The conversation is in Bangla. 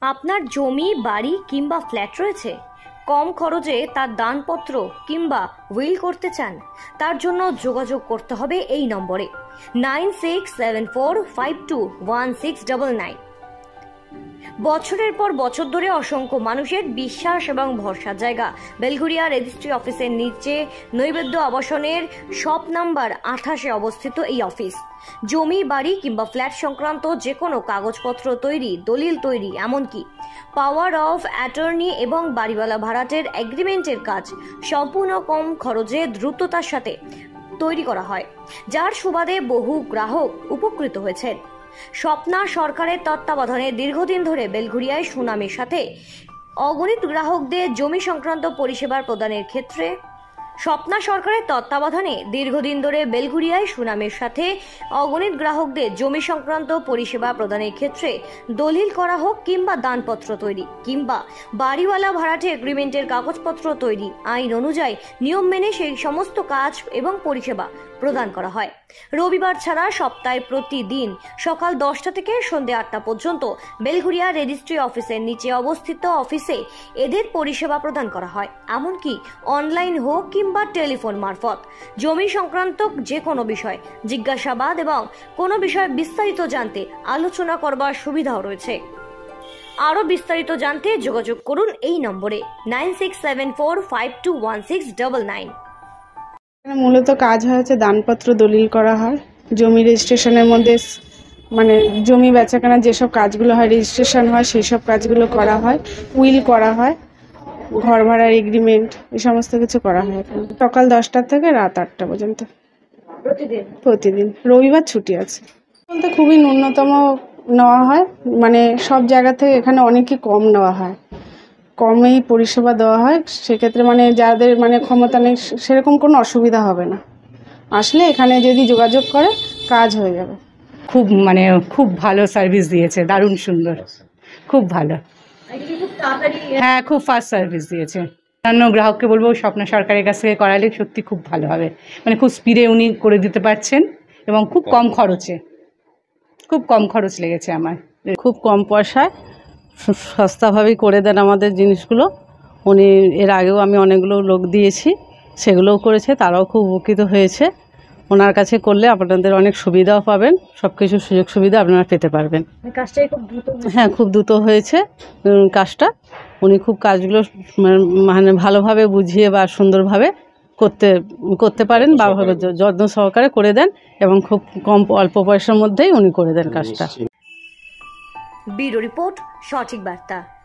আপনার জমি, বাড়ি কিংবা ফ্ল্যাট রয়েছে, কম খরচে তার দানপত্র কিংবা উইল করতে চান, তার জন্য যোগাযোগ করতে হবে এই নম্বরে 9674521699। বছরের পর বছর ধরে অসংখ্য মানুষের বিশ্বাস এবং ভরসার জায়গা বেলঘরিয়া রেজিস্ট্রি অফিসের নিচে নৈবেদ্য আবাসনের শপ নাম্বার 28-এ অবস্থিত এই অফিস জমি, বাড়ি কিংবা ফ্ল্যাট সংক্রান্ত যে কোনো কাগজপত্র তৈরি, দলিল তৈরি, এমনকি পাওয়ার অফ অ্যাটর্নি এবং বাড়িওয়ালা ভাড়াটের এগ্রিমেন্টের কাজ সম্পূর্ণ কম খরচে দ্রুততার সাথে তৈরি করা হয়, যার সুবাদে বহু গ্রাহক উপকৃত হয়েছেন। স্বপ্না সরকারের তত্ত্বাবধানে দীর্ঘদিন ধরে বেলঘরিয়ায় সুনামের সাথে অগণিত গ্রাহকদের জমি সংক্রান্ত পরিষেবার প্রদানের ক্ষেত্রে স্বপ্না সরকারের তত্ত্বাবধানে দীর্ঘদিন ধরে বেলঘরিয়ায় সুনামের সাথে অগণিত গ্রাহকদের জমি সংক্রান্ত পরিষেবা প্রদানের ক্ষেত্রে দলিল করা হোক কিংবা দানপত্র তৈরি কিংবা বাড়িওয়ালা ভাড়াটে এগ্রিমেন্টের কাগজপত্র তৈরি, আইন অনুযায়ী নিয়ম মেনে সেই সমস্ত কাজ এবং পরিষেবা প্রদান করা হয়। রবিবার ছাড়া সপ্তাহে প্রতিদিন সকাল 10টা থেকে সন্ধ্যে 8টা পর্যন্ত বেলঘরিয়া রেজিস্ট্রি অফিসের নিচে অবস্থিত অফিসে এদের পরিষেবা প্রদান করা হয়। এমনকি অনলাইন হোক কিংবা টেলিফোন মারফত জমি সংক্রান্ত যে কোনো বিষয় জিজ্ঞাসাবাদ এবং কোনো বিষয় বিস্তারিত জানতে আলোচনা করবার সুবিধাও রয়েছে। আরও বিস্তারিত জানতে যোগাযোগ করুন এই নম্বরে 9674521699। মূলত কাজ হচ্ছে দানপত্র দলিল করা হয়, জমি রেজিস্ট্রেশনের মধ্যে মানে জমি বেচাকেনা যেসব কাজগুলো হয়, রেজিস্ট্রেশন হয়, সেই সব কাজগুলো করা হয়, উইল করা হয়, ঘর ভাড়ার এগ্রিমেন্ট, এই সমস্ত কিছু করা হয় সকাল 10টা থেকে রাত 8টা পর্যন্ত প্রতিদিন। রবিবার ছুটি আছে। বলতে খুবই ন্যূনতম নেওয়া হয়, মানে সব জায়গা থেকে এখানে অনেকই কম নেওয়া হয়, কমেই পরিষেবা দেওয়া হয়। সেক্ষেত্রে মানে যাদের মানে ক্ষমতা নেই সেরকম কোনো অসুবিধা হবে না, আসলে এখানে যদি যোগাযোগ করে কাজ হয়ে যাবে। খুব ভালো সার্ভিস দিয়েছে, দারুণ সুন্দর, খুব ভালো। হ্যাঁ, খুব ফাস্ট সার্ভিস দিয়েছে। অন্যান্য গ্রাহককে বলবো স্বপ্না সরকারের কাছ থেকে করালে সত্যি খুব ভালো হবে, খুব স্পিডে উনি করে দিতে পারছেন এবং খুব কম খরচ লেগেছে আমার। খুব কম পয়সায় সস্তাভাবেই করে দেন আমাদের জিনিসগুলো। উনি এর আগেও আমি অনেকগুলো লোক দিয়েছি, সেগুলোও করেছে, তারাও খুব উপকৃত হয়েছে। ওনার কাছে করলে আপনাদের অনেক সুবিধাও পাবেন, সব কিছু সুযোগ সুবিধা আপনারা পেতে পারবেন। হ্যাঁ, খুব দ্রুত হয়েছে কাজটা। উনি খুব কাজগুলো ভালোভাবে বুঝিয়ে বা সুন্দরভাবে করতে পারেন বা যত্ন সহকারে করে দেন এবং খুব অল্প পয়সার মধ্যেই উনি করে দেন কাজটা। ব্যুরো রিপোর্ট, সঠিক বার্তা।